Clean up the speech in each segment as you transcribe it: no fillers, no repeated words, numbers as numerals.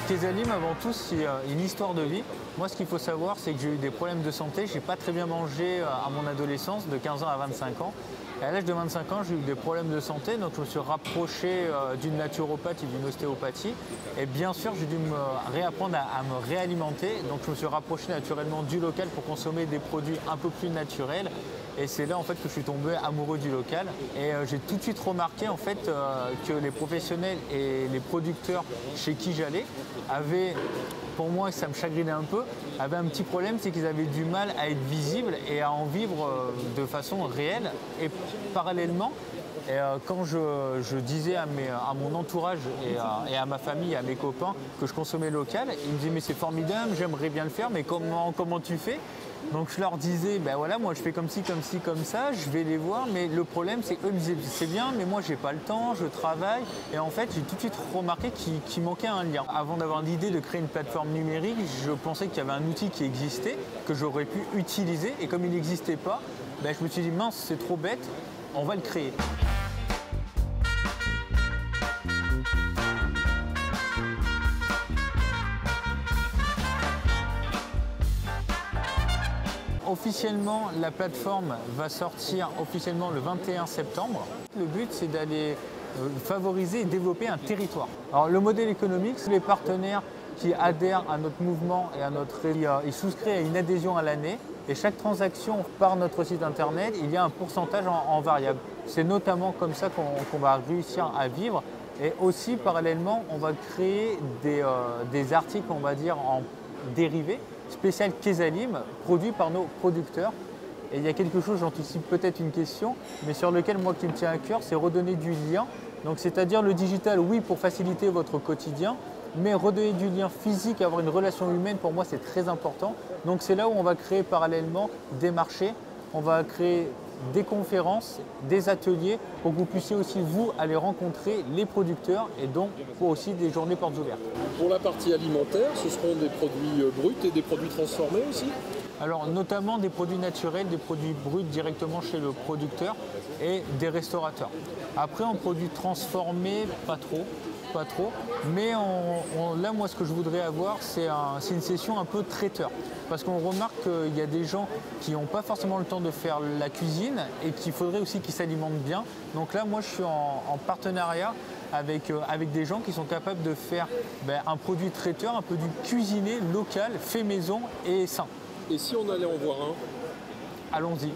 Kesalim, avant tout, c'est une histoire de vie. Moi, ce qu'il faut savoir, c'est que j'ai eu des problèmes de santé. Je n'ai pas très bien mangé à mon adolescence, de 15 ans à 25 ans. Et à l'âge de 25 ans, j'ai eu des problèmes de santé, donc je me suis rapproché d'une naturopathie, d'une ostéopathie. Et bien sûr, j'ai dû me réapprendre à me réalimenter. Donc je me suis rapproché naturellement du local pour consommer des produits un peu plus naturels. Et c'est là en fait que je suis tombé amoureux du local. Et j'ai tout de suite remarqué en fait que les professionnels et les producteurs chez qui j'allais avaient, pour moi, ça me chagrinait un peu, avaient un petit problème, c'est qu'ils avaient du mal à être visibles et à en vivre de façon réelle. Et parallèlement, quand je disais à mon entourage et à ma famille, à mes copains que je consommais local, ils me disaient mais c'est formidable, j'aimerais bien le faire, mais comment tu fais? Donc je leur disais, ben voilà, moi je fais comme ci, comme ci, comme ça, je vais les voir, mais le problème c'est qu'eux me disaient, c'est bien, mais moi j'ai pas le temps, je travaille. Et en fait, j'ai tout de suite remarqué qu'il manquait un lien. Avant d'avoir l'idée de créer une plateforme numérique, je pensais qu'il y avait un outil qui existait, que j'aurais pu utiliser, et comme il n'existait pas, ben, je me suis dit, mince, c'est trop bête, on va le créer. Officiellement, la plateforme va sortir officiellement le 21 septembre. Le but, c'est d'aller favoriser et développer un territoire. Alors, le modèle économique, c'est les partenaires qui adhèrent à notre mouvement et à notre ils souscrivent à une adhésion à l'année. Et chaque transaction par notre site internet, il y a un pourcentage en variable. C'est notamment comme ça qu'on va réussir à vivre. Et aussi, parallèlement, on va créer des articles, on va dire, en dérivés, spécial Kesalim, produit par nos producteurs. Et il y a quelque chose, j'anticipe peut-être une question, mais sur lequel moi qui me tient à cœur, c'est redonner du lien. Donc c'est-à-dire le digital, oui, pour faciliter votre quotidien, mais redonner du lien physique, avoir une relation humaine, pour moi c'est très important. Donc c'est là où on va créer parallèlement des marchés, on va créer des conférences, des ateliers pour que vous puissiez aussi vous aller rencontrer les producteurs et donc pour aussi des journées portes ouvertes. Pour la partie alimentaire, ce seront des produits bruts et des produits transformés aussi? Alors notamment des produits naturels, des produits bruts directement chez le producteur et des restaurateurs. Après en produits transformés, pas trop. Mais là, moi, ce que je voudrais avoir, c'est une session un peu traiteur. Parce qu'on remarque qu'il y a des gens qui n'ont pas forcément le temps de faire la cuisine et qu'il faudrait aussi qu'ils s'alimentent bien. Donc là, moi, je suis en partenariat avec des gens qui sont capables de faire un produit traiteur, un produit cuisiné, local, fait maison et sain. Et si on allait en voir un? Allons-y.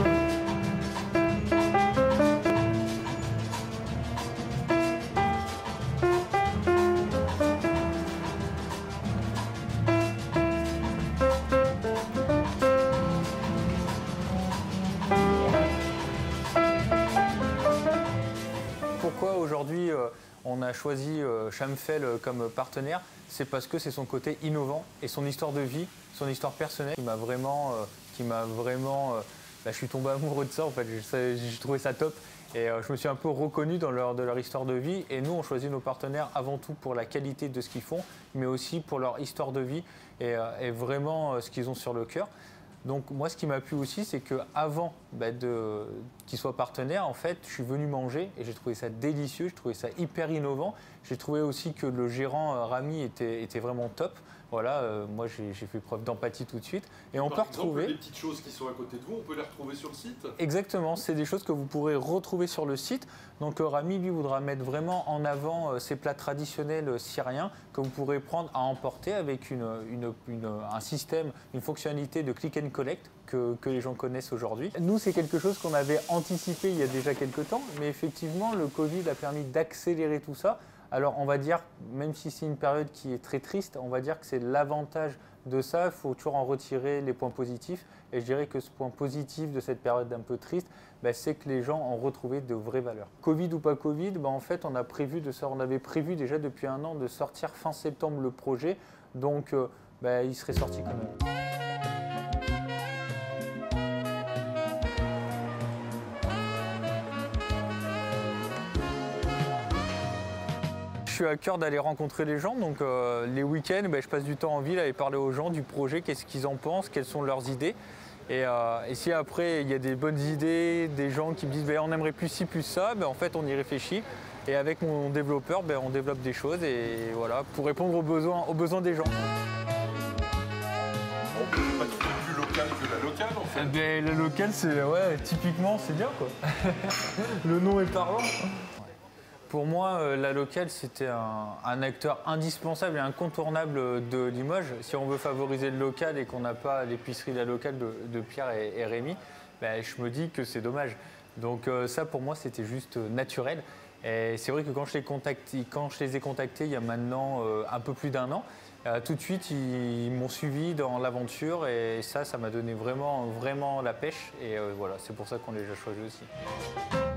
Pourquoi aujourd'hui on a choisi Chamfel comme partenaire? C'est parce que c'est son côté innovant et son histoire de vie, son histoire personnelle je suis tombé amoureux de ça en fait, j'ai trouvé ça top et je me suis un peu reconnu de leur histoire de vie. Et nous on choisit nos partenaires avant tout pour la qualité de ce qu'ils font, mais aussi pour leur histoire de vie et vraiment ce qu'ils ont sur le cœur. Donc moi, ce qui m'a plu aussi, c'est qu'avant qu'ils soient partenaires, en fait, je suis venu manger et j'ai trouvé ça délicieux, j'ai trouvé ça hyper innovant. J'ai trouvé aussi que le gérant Rami était vraiment top. Voilà, moi j'ai fait preuve d'empathie tout de suite. Et on peut retrouver les petites choses qui sont à côté de vous, on peut les retrouver sur le site? Exactement, c'est des choses que vous pourrez retrouver sur le site. Donc Rami, lui, voudra mettre vraiment en avant ces plats traditionnels syriens que vous pourrez prendre à emporter avec un système, une fonctionnalité de click and collect que les gens connaissent aujourd'hui. Nous, c'est quelque chose qu'on avait anticipé il y a déjà quelques temps, mais effectivement, le Covid a permis d'accélérer tout ça. Alors on va dire, même si c'est une période qui est très triste, on va dire que c'est l'avantage de ça, il faut toujours en retirer les points positifs. Et je dirais que ce point positif de cette période un peu triste, c'est que les gens ont retrouvé de vraies valeurs. Covid ou pas Covid, en fait on avait prévu déjà depuis un an de sortir fin septembre le projet, donc il serait sorti quand même. Je suis à cœur d'aller rencontrer les gens, donc les week-ends, je passe du temps en ville à aller parler aux gens du projet, qu'est-ce qu'ils en pensent, quelles sont leurs idées. Et si après il y a des bonnes idées, des gens qui me disent on aimerait plus ci, plus ça, en fait on y réfléchit. Et avec mon développeur, on développe des choses et voilà, pour répondre aux besoins des gens. On peut pas trouver plus local que la locale en fait. La locale, typiquement, c'est bien quoi. Le nom est parlant. Pour moi, la locale, c'était un acteur indispensable et incontournable de Limoges. Si on veut favoriser le local et qu'on n'a pas l'épicerie La Locale de Pierre et Rémi, je me dis que c'est dommage. Donc ça, pour moi, c'était juste naturel. Et c'est vrai que quand je les ai contactés il y a maintenant un peu plus d'1 an, tout de suite, ils m'ont suivi dans l'aventure et ça m'a donné vraiment la pêche. Et voilà, c'est pour ça qu'on les a choisis aussi.